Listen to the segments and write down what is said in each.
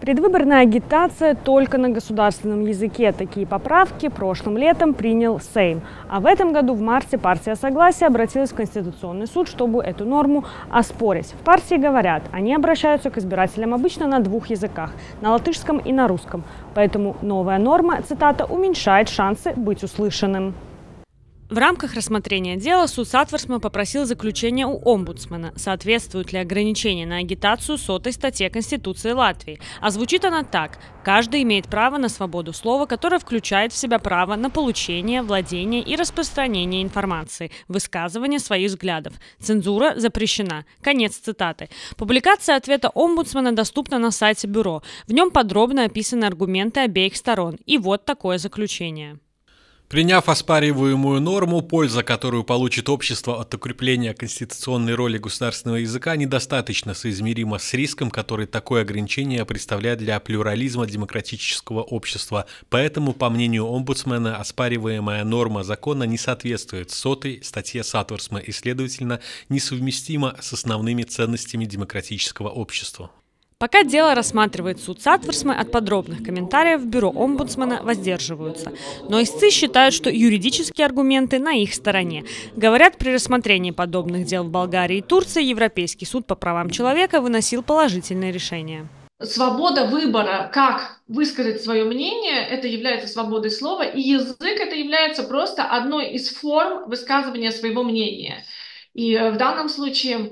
Предвыборная агитация только на государственном языке. Такие поправки прошлым летом принял Сейм. А в этом году в марте партия Согласия обратилась в Конституционный суд, чтобы эту норму оспорить. В партии говорят, они обращаются к избирателям обычно на двух языках – на латышском и на русском. Поэтому новая норма, цитата, уменьшает шансы быть услышанным. В рамках рассмотрения дела суд Сатверсма попросил заключения у омбудсмена, соответствуют ли ограничения на агитацию 100-й статье Конституции Латвии. А звучит она так. Каждый имеет право на свободу слова, которое включает в себя право на получение, владение и распространение информации, высказывание своих взглядов. Цензура запрещена. Конец цитаты. Публикация ответа омбудсмена доступна на сайте бюро. В нем подробно описаны аргументы обеих сторон. И вот такое заключение. Приняв оспариваемую норму, польза, которую получит общество от укрепления конституционной роли государственного языка, недостаточно соизмерима с риском, который такое ограничение представляет для плюрализма демократического общества. Поэтому, по мнению омбудсмена, оспариваемая норма закона не соответствует 100-й статье Сатверсма и, следовательно, несовместима с основными ценностями демократического общества. Пока дело рассматривает суд Сатверсма, от подробных комментариев в бюро омбудсмена воздерживаются. Но истцы считают, что юридические аргументы на их стороне. Говорят, при рассмотрении подобных дел в Болгарии и Турции Европейский суд по правам человека выносил положительные решения. Свобода выбора, как высказать свое мнение, это является свободой слова, и язык это является просто одной из форм высказывания своего мнения. И в данном случае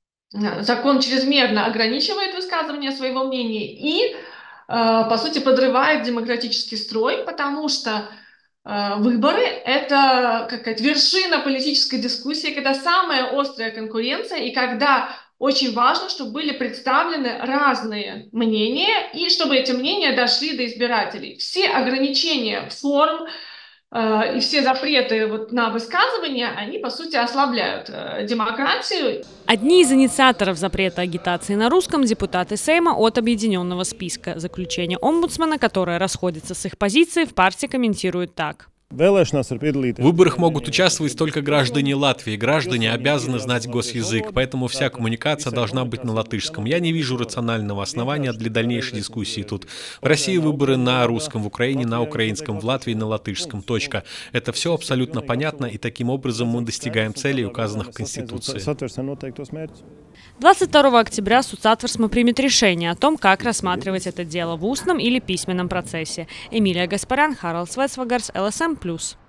закон чрезмерно ограничивает высказывание своего мнения и, по сути, подрывает демократический строй, потому что выборы – это какая-то вершина политической дискуссии, когда самая острая конкуренция и когда очень важно, чтобы были представлены разные мнения и чтобы эти мнения дошли до избирателей. Все ограничения форм и все запреты на высказывания, они, по сути, ослабляют демократию. Одни из инициаторов запрета агитации на русском – депутаты Сейма от объединенного списка. Заключение омбудсмена, которое расходится с их позицией, в партии комментируют так. В выборах могут участвовать только граждане Латвии. Граждане обязаны знать госязык, поэтому вся коммуникация должна быть на латышском. Я не вижу рационального основания для дальнейшей дискуссии тут. В России выборы на русском, в Украине на украинском, в Латвии на латышском. Точка. Это все абсолютно понятно, и таким образом мы достигаем целей, указанных в Конституции. 22 октября суд Сатверсма примет решение о том, как рассматривать это дело в устном или письменном процессе. Эмилия Гаспарян, Харалд Свецвагарс, ЛСМ+.